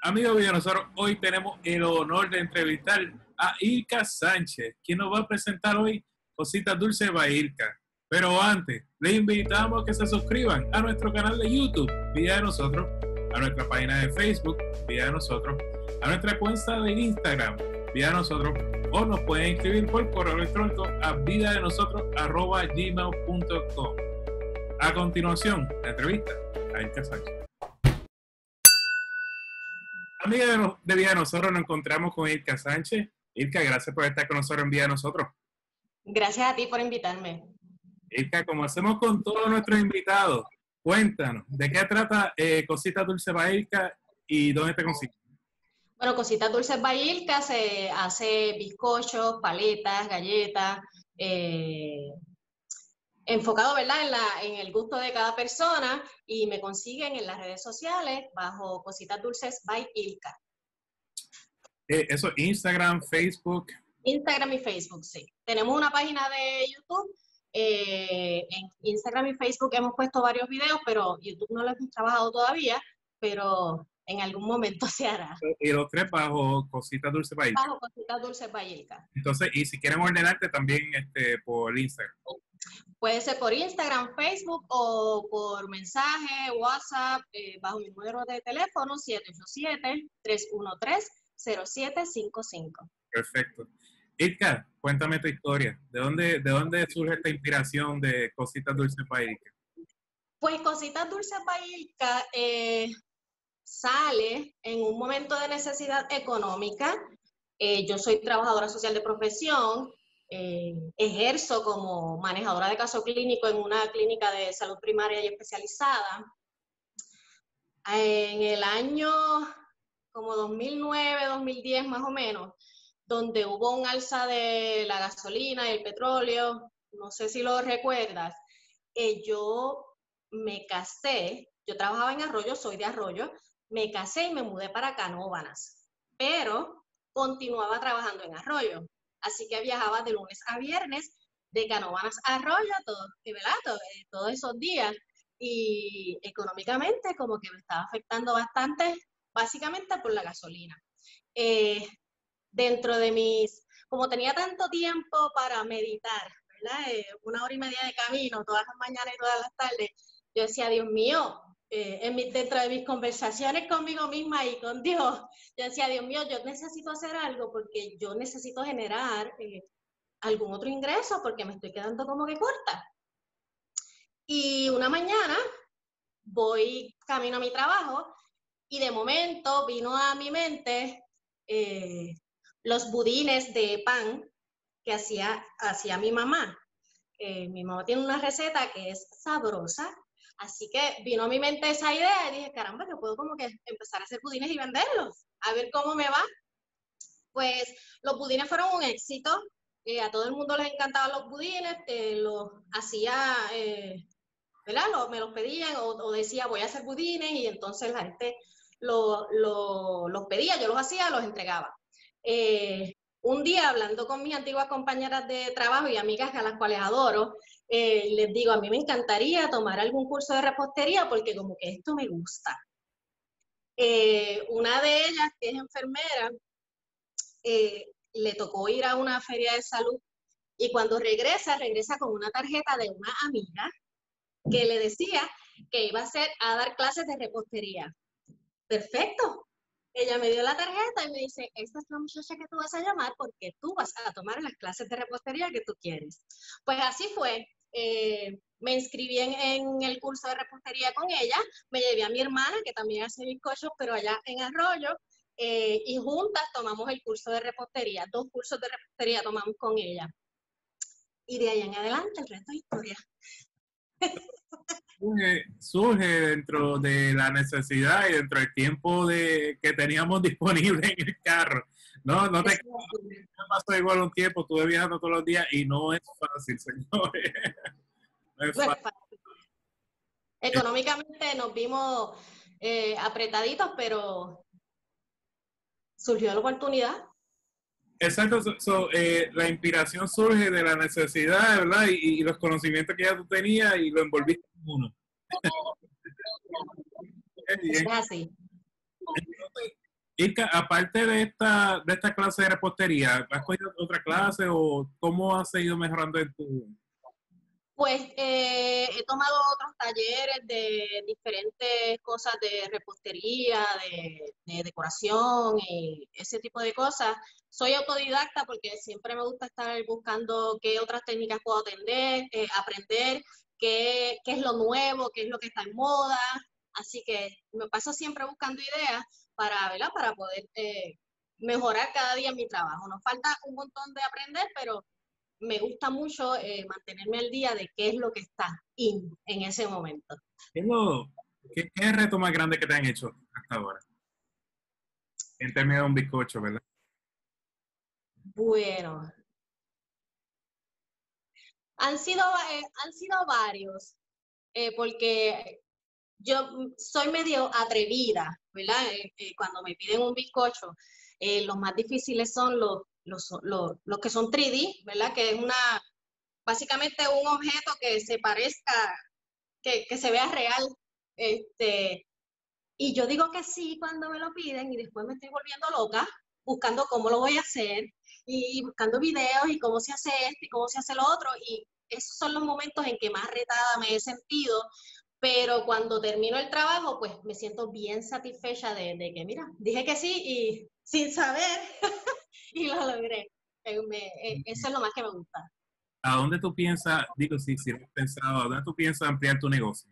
Amigos de nosotros, hoy tenemos el honor de entrevistar a Ilka Sánchez, quien nos va a presentar hoy Cositas Dulces by Ilka. Pero antes, les invitamos a que se suscriban a nuestro canal de YouTube, Vida de Nosotros, a nuestra página de Facebook, Vida de Nosotros, a nuestra cuenta de Instagram, Vida de Nosotros, o nos pueden escribir por correo electrónico a vidadenosotros@gmail.com. A continuación, la entrevista a Ilka Sánchez. Amiga de Vida de Nosotros, nos encontramos con Ilka Sánchez. Ilka, gracias por estar con nosotros en Vida de Nosotros. Gracias a ti por invitarme. Ilka, como hacemos con todos nuestros invitados, cuéntanos, ¿de qué trata Cositas Dulces by Ilka y dónde te consigues? Bueno, Cositas Dulces by Ilka se hace bizcochos, paletas, galletas, enfocado, ¿verdad?, en el gusto de cada persona, y me consiguen en las redes sociales bajo Cositas Dulces by Ilka. Eso, Instagram, Facebook. Instagram y Facebook, sí. Tenemos una página de YouTube. En Instagram y Facebook hemos puesto varios videos, pero YouTube no lo hemos trabajado todavía, pero en algún momento se hará. Y los tres bajo Cositas Dulces by Ilka. Bajo Cositas Dulces by Ilka. Entonces, y si quieren ordenarte también por Instagram. Puede ser por Instagram, Facebook o por mensaje, WhatsApp, bajo mi número de teléfono 787-313-0755. Perfecto. Ilka, cuéntame tu historia. ¿De dónde surge esta inspiración de Cositas Dulces by Ilka? Pues Cositas Dulces by Ilka sale en un momento de necesidad económica. Yo soy trabajadora social de profesión. Ejerzo como manejadora de caso clínico en una clínica de salud primaria y especializada. En el año como 2009, 2010 más o menos, donde hubo un alza de la gasolina y el petróleo, no sé si lo recuerdas, yo me casé, yo trabajaba en Arroyo, soy de Arroyo, me casé y me mudé para Canóvanas, pero continuaba trabajando en Arroyo. Así que viajaba de lunes a viernes, de Canóvanas a Arroyo, todos esos días. Y económicamente como que me estaba afectando bastante, básicamente por la gasolina. Dentro de como tenía tanto tiempo para meditar, ¿verdad? 1 hora y media de camino, todas las mañanas y todas las tardes, yo decía, Dios mío, dentro de mis conversaciones conmigo misma y con Dios, yo decía, Dios mío, yo necesito hacer algo porque yo necesito generar algún otro ingreso porque me estoy quedando como que corta. Y una mañana voy camino a mi trabajo y de momento vino a mi mente los budines de pan que hacía mi mamá. Mi mamá tiene una receta que es sabrosa. Así que vino a mi mente esa idea y dije, caramba, que puedo como que empezar a hacer budines y venderlos, a ver cómo me va. Pues los budines fueron un éxito, a todo el mundo les encantaban los budines, los hacía, ¿verdad? Me los pedían o decía, voy a hacer budines, y entonces la gente los pedía, yo los hacía, los entregaba. Un día, hablando con mis antiguas compañeras de trabajo y amigas a las cuales adoro, les digo, a mí me encantaría tomar algún curso de repostería porque como que esto me gusta. Una de ellas, que es enfermera, le tocó ir a una feria de salud y cuando regresa con una tarjeta de una amiga que le decía que iba a dar clases de repostería. Perfecto. Ella me dio la tarjeta y me dice, esta es la muchacha que tú vas a llamar porque tú vas a tomar las clases de repostería que tú quieres. Pues así fue. Me inscribí en el curso de repostería con ella, me llevé a mi hermana que también hace bizcochos, pero allá en Arroyo, y juntas tomamos el curso de repostería. 2 cursos de repostería tomamos con ella. Y de ahí en adelante el resto es historia. Surge dentro de la necesidad y dentro del tiempo que teníamos disponible en el carro. No te pasó igual un tiempo, estuve viajando todos los días y no es fácil, señores. No es fácil. Económicamente nos vimos apretaditos, pero surgió la oportunidad. Exacto, la inspiración surge de la necesidad, ¿verdad? Y los conocimientos que ya tú tenías y lo envolviste en uno. Es así. Irka, aparte de esta clase de repostería, ¿has cogido otra clase o cómo has seguido mejorando en tu... Pues he tomado otros talleres de diferentes cosas de repostería, de decoración y ese tipo de cosas. Soy autodidacta porque siempre me gusta estar buscando qué otras técnicas puedo aprender, qué es lo nuevo, qué es lo que está en moda. Así que me paso siempre buscando ideas para, ¿verdad? Para poder mejorar cada día mi trabajo. Nos falta un montón de aprender, pero me gusta mucho mantenerme al día de qué es lo que está en ese momento. ¿Qué es qué es el reto más grande que te han hecho hasta ahora? En términos de un bizcocho, ¿verdad? Bueno, han sido varios, porque yo soy medio atrevida, ¿verdad? Cuando me piden un bizcocho, los más difíciles son los que son 3D, ¿verdad? Que es básicamente un objeto que se parezca, que se vea real. Este, y yo digo que sí cuando me lo piden y después me estoy volviendo loca buscando cómo lo voy a hacer y buscando videos y cómo se hace esto y cómo se hace lo otro. Y esos son los momentos en que más retada me he sentido, pero cuando termino el trabajo, pues me siento bien satisfecha de que, mira, dije que sí y sin saber y lo logré. Eso es lo más que me gusta. ¿A dónde tú piensas, digo, si lo has pensado, a dónde tú piensas ampliar tu negocio?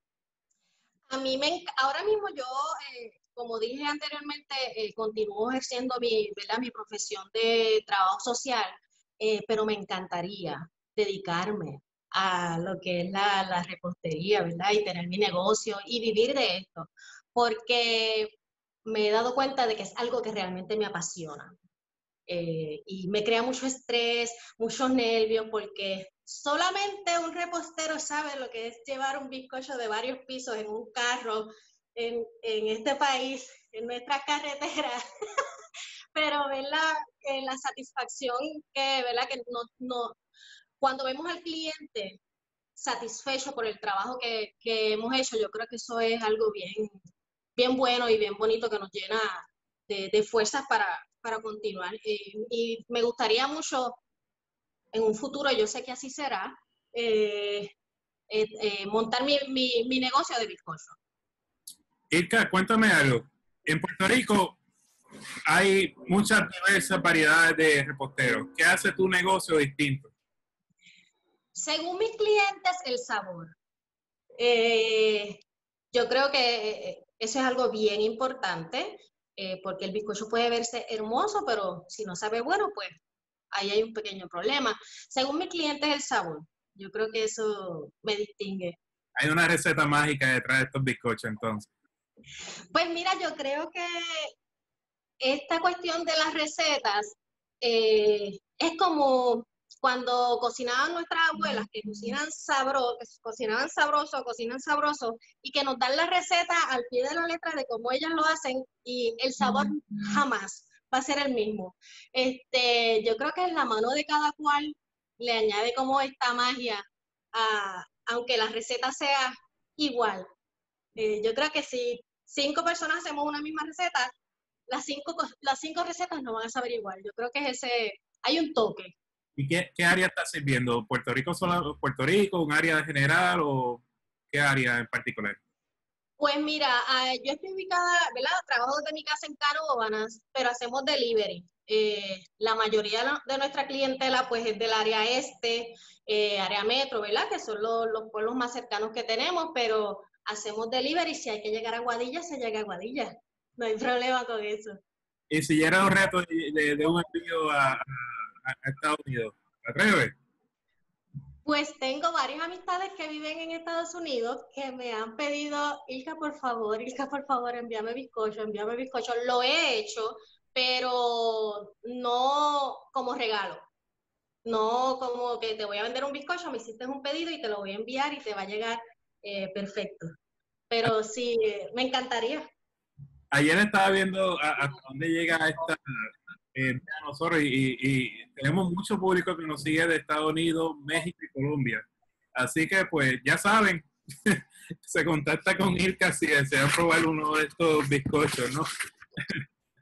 Ahora mismo yo, como dije anteriormente, continúo ejerciendo ¿verdad? Mi profesión de trabajo social, pero me encantaría dedicarme a lo que es la repostería, ¿verdad? Y tener mi negocio y vivir de esto, porque me he dado cuenta de que es algo que realmente me apasiona. Y me crea mucho estrés, muchos nervios, porque solamente un repostero sabe lo que es llevar un bizcocho de varios pisos en un carro en este país, en nuestras carreteras. Pero ver la satisfacción ¿verdad? Que cuando vemos al cliente satisfecho por el trabajo que hemos hecho, yo creo que eso es algo bien bueno y bien bonito que nos llena de fuerzas para continuar. Y me gustaría mucho en un futuro, yo sé que así será, eh, montar mi negocio de bizcocho. Irka, cuéntame algo. En Puerto Rico hay muchas diversas variedades de reposteros. ¿Qué hace tu negocio distinto? Según mis clientes, el sabor. Eh, yo creo que eso es algo bien importante, porque el bizcocho puede verse hermoso, pero si no sabe bueno, pues ahí hay un pequeño problema. Según mi cliente es el sabor. Yo creo que eso me distingue. Hay una receta mágica detrás de estos bizcochos, entonces. Pues mira, yo creo que esta cuestión de las recetas es como cuando cocinaban nuestras abuelas, que cocinan sabroso, y que nos dan la receta al pie de la letra de cómo ellas lo hacen, y el sabor jamás va a ser el mismo. Yo creo que en la mano de cada cual le añade como esta magia, aunque la receta sea igual. Yo creo que si 5 personas hacemos una misma receta, las cinco recetas no van a saber igual. Yo creo que hay un toque. ¿Y qué área estás sirviendo? ¿Puerto Rico, un área general o qué área en particular? Pues mira, yo estoy ubicada, ¿verdad? Trabajo desde mi casa en Canóvanas, pero hacemos delivery. La mayoría de nuestra clientela pues es del área este, área metro, ¿verdad? Que son los pueblos más cercanos que tenemos, pero hacemos delivery. Si hay que llegar a Guadilla, se llega a Guadilla. No hay problema con eso. Y si llega un reto de un envío a Estados Unidos, ¿te atreves? Pues tengo varias amistades que viven en Estados Unidos que me han pedido, Ilka, por favor, envíame bizcocho, envíame bizcocho. Lo he hecho, pero no como regalo. No como que te voy a vender un bizcocho, me hiciste un pedido y te lo voy a enviar y te va a llegar perfecto. Pero sí, me encantaría. Ayer estaba viendo hasta dónde llega a nosotros y tenemos mucho público que nos sigue de Estados Unidos, México y Colombia. Así que pues ya saben, se contacta con Irka si desean probar uno de estos bizcochos, ¿no?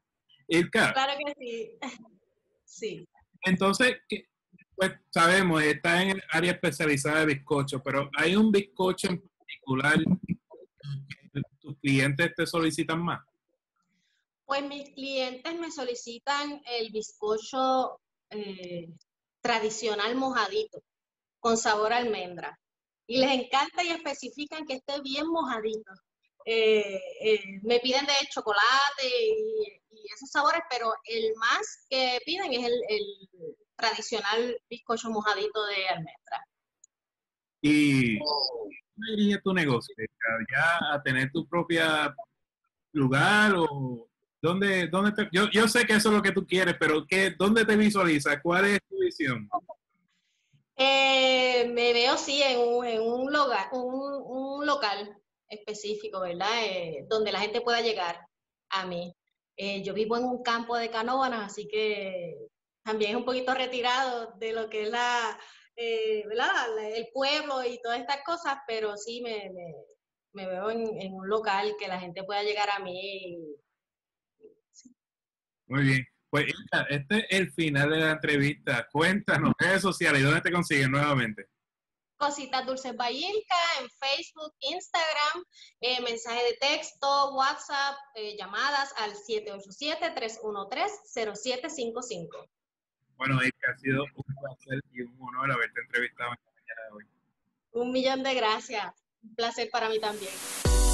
Ilka, Claro que sí. Sí. entonces, pues sabemos, está en el área especializada de bizcocho, pero ¿hay un bizcocho en particular que tus clientes te solicitan más? Pues mis clientes me solicitan el bizcocho eh, tradicional mojadito, con sabor a almendra. Y les encanta y especifican que esté bien mojadito. Me piden de chocolate y esos sabores, pero el más que piden es el tradicional bizcocho mojadito de almendra. ¿Y cómo dirige tu negocio? ¿Ya a tener tu propia lugar o dónde yo sé que eso es lo que tú quieres, pero ¿dónde te visualizas? ¿Cuál es tu visión? Me veo, sí, en un lugar, un local específico, ¿verdad? Donde la gente pueda llegar a mí. Yo vivo en un campo de Canóvanas, así que también es un poquito retirado de lo que es ¿verdad? El pueblo y todas estas cosas, pero sí me veo en un local que la gente pueda llegar a mí. Muy bien. Pues Ilka, este es el final de la entrevista. Cuéntanos, redes sociales, ¿y dónde te consiguen nuevamente? Cositas Dulces Bayilca en Facebook, Instagram, mensaje de texto, WhatsApp, llamadas al 787-313-0755. Bueno, Ilka, ha sido un placer y un honor haberte entrevistado en la mañana de hoy. 1 millón de gracias. Un placer para mí también.